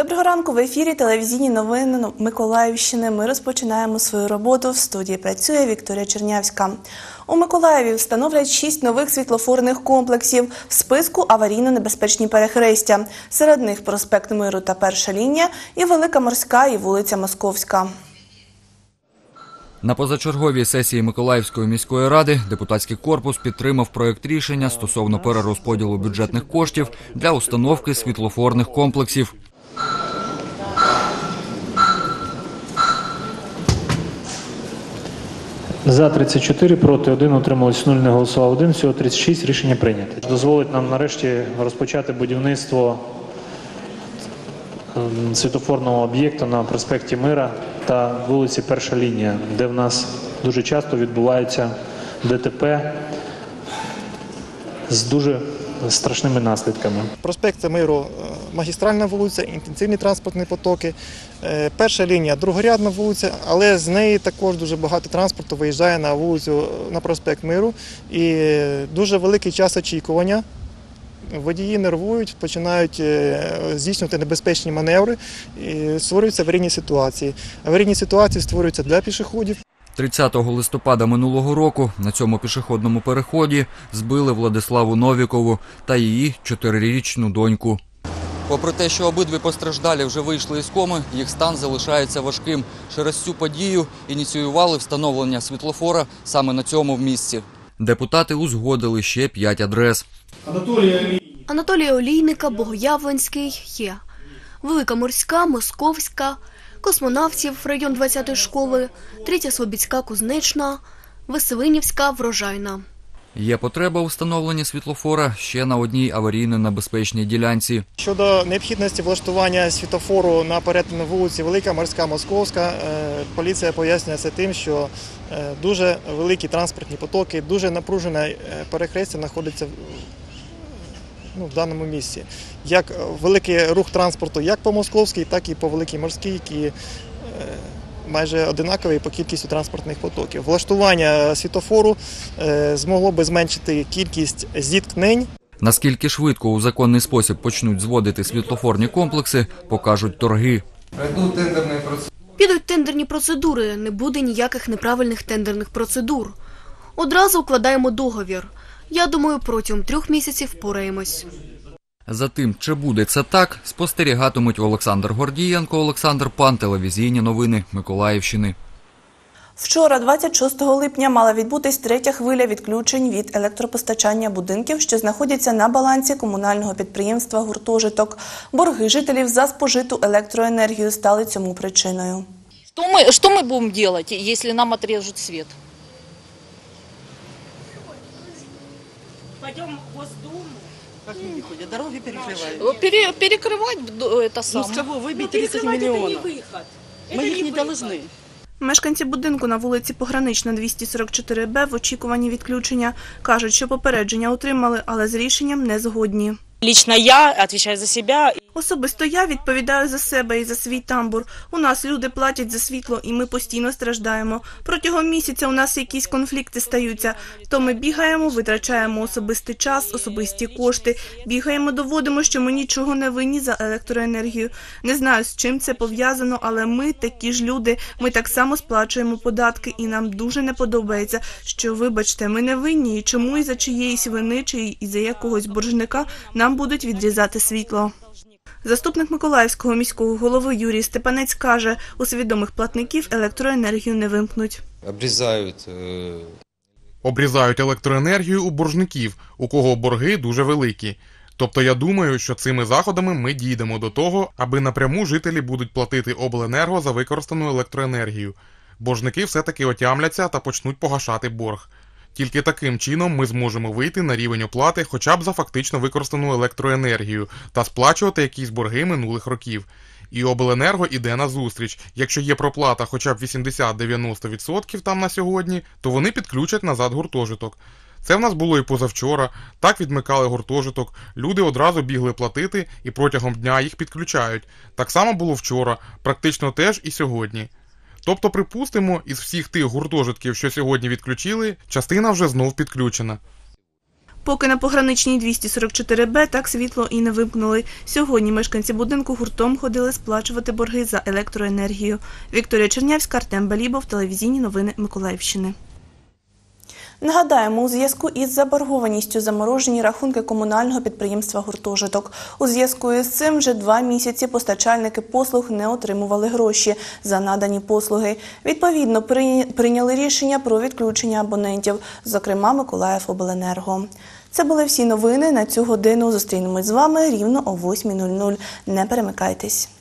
Доброго ранку! В ефірі телевізійні новини Миколаївщини. Ми розпочинаємо свою роботу. В студії працює Вікторія Чернявська. У Миколаєві встановлять 6 нових світлофорних комплексів. В списку аварійно-небезпечні перехрестя. Серед них проспект Миру та Перша лінія, і Велика Морська, і вулиця Московська. На позачерговій сесії Миколаївської міської ради депутатський корпус підтримав проєкт рішення стосовно перерозподілу бюджетних коштів для установки світлофорних комплексів. За 34, проти 1, утрималось 0, не голосував 1, всього 36, рішення прийнято. Дозволить нам нарешті розпочати будівництво світлофорного об'єкту на проспекті Мира та вулиці Перша лінія, де в нас дуже часто відбуваються ДТП з дуже страшними наслідками. Проспект Миру – магістральна вулиця, інтенсивні транспортні потоки. Перша лінія – другорядна вулиця, але з неї також дуже багато транспорту виїжджає на вулицю, на проспект Миру. І дуже великий час очікування. Водії нервують, починають здійснювати небезпечні маневри і створюються аварійні ситуації. Аварійні ситуації створюються для пішоходів. 30 листопада минулого року на цьому пішохідному переході збили Владиславу Новікову та її 4-річну доньку. Попри те, що обидві постраждалі вже вийшли із коми, їх стан залишається важким. Через цю подію ініціювали встановлення світлофора саме на цьому місці. Депутати узгодили ще 5 адрес. Анатолія Олійника, Богоявленський є. Велика Морська, Московська, Космонавтів, район 20-ї школи, 3-я Слобідська, Кузнечна, Веселинівська, Врожайна. Є потреба у встановленні світлофора ще на одній аварійно-небезпечній ділянці. Щодо необхідності влаштування світлофору на перетині вулиці Велика Морська, Московська, поліція пояснює це тим, що дуже великі транспортні потоки, дуже напружене перехрестя знаходиться в даному місці. Як великий рух транспорту як по Московській, так і по Великій Морській, які майже одинакові по кількістю транспортних потоків. Влаштування світлофору змогло би зменшити кількість зіткнень. Наскільки швидко у законний спосіб почнуть зводити світлофорні комплекси, покажуть торги. Підуть тендерні процедури, не буде ніяких неправильних тендерних процедур. Одразу укладаємо договір. Я думаю, протягом 3 місяців впораємось. За тим, чи буде це так, спостерігатимуть Олександр Гордієнко, Олександр Пан, телевізійні новини Миколаївщини. Вчора, 26 липня, мала відбутись 3-я хвиля відключень від електропостачання будинків, що знаходяться на балансі комунального підприємства «Гуртожиток». Борги жителів за спожиту електроенергію стали цьому причиною. Що ми будемо робити, якщо нам відріжуть світ? Пойдем в Госдуму. Как люди ходят? Дороги перекрывают. Перекрывать это самое. Ну с кого выбить 30 миллионов? Мы их не должны. Мешканці будинку на вулиці Погранична, 244Б в очікуванні відключення кажуть, що попередження отримали, але з рішенням не згодні. Лично я отвечаю за себя. Особисто я відповідаю за себе і за свій тамбур. У нас люди платять за світло, і ми постійно страждаємо. Протягом місяця у нас якісь конфлікти стаються. То ми бігаємо, витрачаємо особистий час, особисті кошти. Бігаємо, доводимо, що ми нічого не винні за електроенергію. Не знаю, з чим це пов'язано, але ми такі ж люди. Ми так само сплачуємо податки, і нам дуже не подобається, що, вибачте, ми не винні, і чому із-за чиєїсь вини, чи із-за якогось боржника нам будуть відрізати світло. Заступник Миколаївського міського голови Юрій Степанець каже, у свідомих платників електроенергію не вимкнуть. Обрізають електроенергію у боржників, у кого борги дуже великі. Тобто я думаю, що цими заходами ми дійдемо до того, аби напряму жителі будуть платити обленерго за використану електроенергію. Боржники все-таки отямляться та почнуть погашати борг. Тільки таким чином ми зможемо вийти на рівень оплати хоча б за фактично використану електроенергію та сплачувати якісь борги минулих років. І обленерго іде назустріч. Якщо є проплата хоча б 80-90% там на сьогодні, то вони підключать назад гуртожиток. Це в нас було і позавчора, так відмикали гуртожиток, люди одразу бігли платити і протягом дня їх підключають. Так само було вчора, практично теж і сьогодні. Тобто, припустимо, із всіх тих гуртожитків, що сьогодні відключили, частина вже знов підключена. Поки на пограничній 244Б так світло і не вимкнули. Сьогодні мешканці будинку гуртом ходили сплачувати борги за електроенергію. Вікторія Чернявська, Артем Балібов, телевізійні новини Миколаївщини. Нагадаємо, у зв'язку із заборгованістю заморожені рахунки комунального підприємства «Гуртожиток». У зв'язку із цим вже 2 місяці постачальники послуг не отримували гроші за надані послуги. Відповідно, прийняли рішення про відключення абонентів, зокрема Миколаївобленерго. Це були всі новини на цю годину. Зустрінемось з вами рівно о 8:00. Не перемикайтесь.